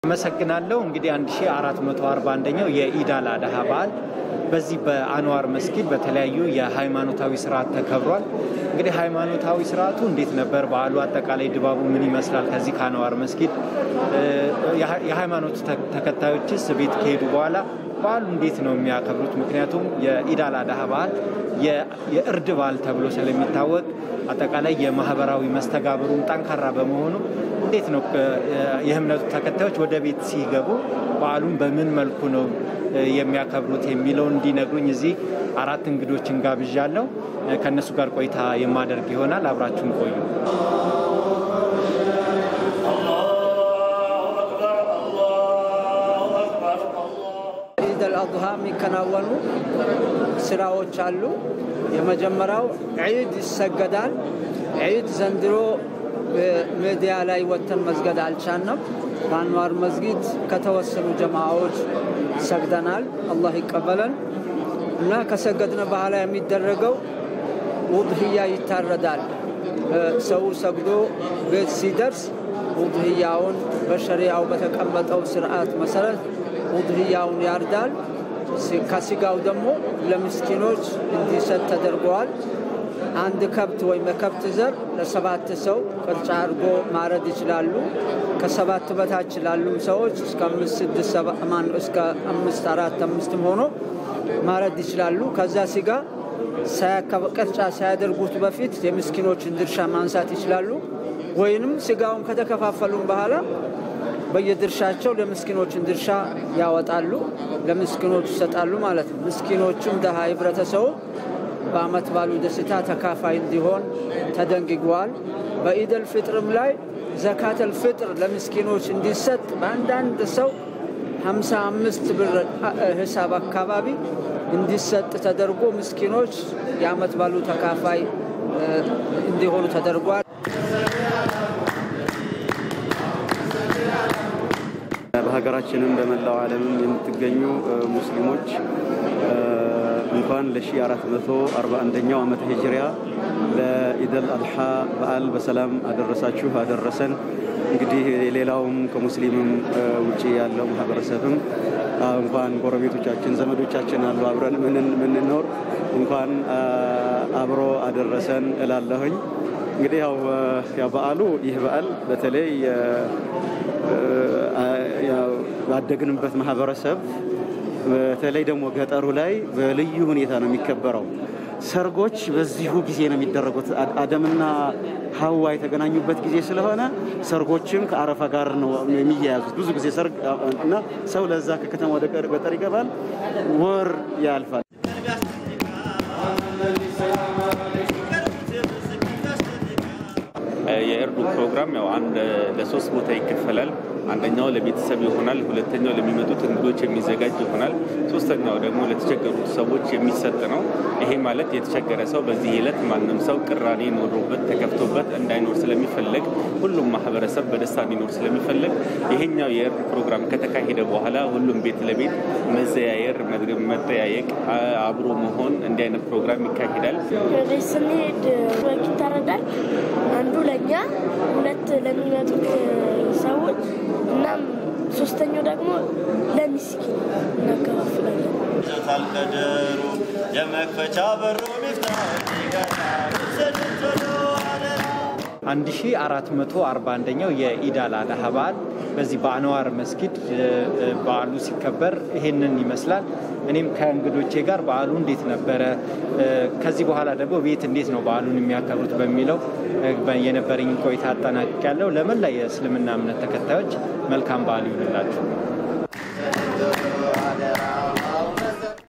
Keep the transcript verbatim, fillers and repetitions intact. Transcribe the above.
መሰግናለሁ እንግዲህ አንድ ሺህ አራት መቶ አርባ አንደኛው የኢድ አል አድሃ በዓል በዚህ በአንዋር መስጊድ በተለያዩ የሃይማኖታዊ ስርዓት ተከብሯል። እንግዲህ ሃይማኖታዊ ስርዓቱ እንዴት ነበር? በዓሉ አጠቃላይ ድባቡ ምን ይመስላል? ከዚህ ከአንዋር መስጊድ የሃይማኖት ተከታዮችስ ቤት ከሄዱ በኋላ በዓሉ እንዴት ነው የሚያከብሩት? ምክንያቱም የኢድ አል አድሃ በዓል የእርድ በዓል ተብሎ ስለሚታወቅ አጠቃላይ የማህበራዊ መስተጋብሩን ጠንካራ በመሆኑ እንዴት ነው የእምነቱ ተከታዮች ወደ ቤት ሲገቡ በዓሉን በምን መልኩ ነው የሚያከብሩት የሚለው እንዲነግሩኝ እዚህ አራት እንግዶችን ጋብዣለሁ። ከነሱ ጋር ቆይታ የማደርግ ይሆናል። አብራችሁን ቆዩ። ኢድ አል አድሃ የሚከናወኑ ስራዎች አሉ። የመጀመሪያው ዒድ ይሰገዳል። ዒድ ዘንድሮ ሚዲያ ላይ ወጥተን መስገድ አልቻልንም። በአንዋር መስጊድ ከተወሰኑ ጀማዓዎች ሰግደናል። አላህ ይቀበለን እና ከሰገድነ በኋላ የሚደረገው ውድህያ ይታረዳል። ሰው ሰግዶ ቤት ሲደርስ ውድህያውን በሸሪዓው በተቀመጠው ስርዓት መሰረት ውድህያውን ያርዳል። ከስጋው ደግሞ ለምስኪኖች እንዲሰጥ ተደርጓል። አንድ ከብት ወይም የከብት ዘር ለሰባት ሰው ቅርጫ አድርጎ ማረድ ይችላሉ። ከሰባት በታች ላሉ ሰዎች እስከ አምስት ስድስት ሰባት ማን እስከ አምስት አራት አምስትም ሆኖ ማረድ ይችላሉ። ከዛ ስጋ ሳያከብቅርጫ ሳያደርጉት በፊት የምስኪኖችን ድርሻ ማንሳት ይችላሉ። ወይንም ስጋውን ከተከፋፈሉ በኋላ በየድርሻቸው ለምስኪኖችን ድርሻ ያወጣሉ፣ ለምስኪኖች ይሰጣሉ ማለት ነው። ምስኪኖቹም ደሃ ህብረተሰቡ በአመት ባሉ ደስታ ተካፋይ እንዲሆን ተደንግጓል። በኢድ አል ፍጥርም ላይ ዘካት አል ፍጥር ለምስኪኖች እንዲሰጥ በአንዳንድ ሰው ሃምሳ አምስት ብር ሂሳብ አካባቢ እንዲሰጥ ተደርጎ ምስኪኖች የአመት ባሉ ተካፋይ እንዲሆኑ ተደርጓል። በሀገራችንም በመላው ዓለምም የምትገኙ ሙስሊሞች እንኳን ለ1441ኛው ዓመተ ሂጅሪያ ለኢድ አል አድሃ በዓል በሰላም አደረሳችሁ አደረሰን። እንግዲህ ሌላውም ከሙስሊምም ውጪ ያለው ማህበረሰብም እንኳን ጎረቤቶቻችን ዘመዶቻችን አሉ አብረን ምን ኖር እንኳን አብሮ አደረሰን እላለሁኝ። እንግዲህ ያው ያው በዓሉ ይህ በዓል በተለይ ያው ባደግንበት ማህበረሰብ በተለይ ደግሞ ገጠሩ ላይ በልዩ ሁኔታ ነው የሚከበረው። ሰርጎች በዚሁ ጊዜ ነው የሚደረጉት። አደምና ሐዋ የተገናኙበት ጊዜ ስለሆነ ሰርጎችም ከአረፋ ጋር ነው የሚያያዙት። ብዙ ጊዜ ሰርግ እና ሰው ለዛ ከከተማ ወደ ገጠር ይገባል፣ ወር ያልፋል። የእርዱ ፕሮግራም ያው አንድ ለሶስት ቦታ ይከፈላል። አንደኛው ለቤተሰብ ይሆናል፣ ሁለተኛው ለሚመጡት እንግዶች የሚዘጋጅ ይሆናል፣ ሶስተኛው ደግሞ ለተቸገሩት ሰዎች የሚሰጥ ነው። ይሄ ማለት የተቸገረ ሰው በዚህ ዕለት ማንንም ሰው ቅራኔ ኖሮበት ተከፍቶበት እንዳይኖር ስለሚፈልግ ሁሉም ማህበረሰብ በደስታ እንዲኖር ስለሚፈልግ ይሄኛው የእርድ ፕሮግራም ከተካሄደ በኋላ ሁሉም ቤት ለቤት መዘያየር፣ መጠያየቅ፣ አብሮ መሆን እንዲህ አይነት ፕሮግራም ይካሄዳል። ስንሄድ ወግ ይታረዳል። አንዱ ለኛ ሁለት ለሚመጡት ሰዎች እና ሶስተኛው ደግሞ ለሚስኪን እናከፋፍላለን። ታልቀደሩ የመክፈቻ በሩ ሚፍታህ ይገኛል ሰደተሎ አለና አንድ ሺህ አራት መቶ አርባ አንደኛው የኢድ አል አድሃ በዓል በዚህ በአንዋር መስጊድ በዓሉ ሲከበር ይሄንን ይመስላል። እኔም ከእንግዶቼ ጋር በዓሉ እንዴት ነበረ ከዚህ በኋላ ደግሞ ቤት እንዴት ነው በዓሉን የሚያከብሩት በሚለው የነበረኝ ቆይታ አጠናቅቄያለሁ። ለመላ የእስልምና እምነት ተከታዮች መልካም በዓል ይሁንላችሁ።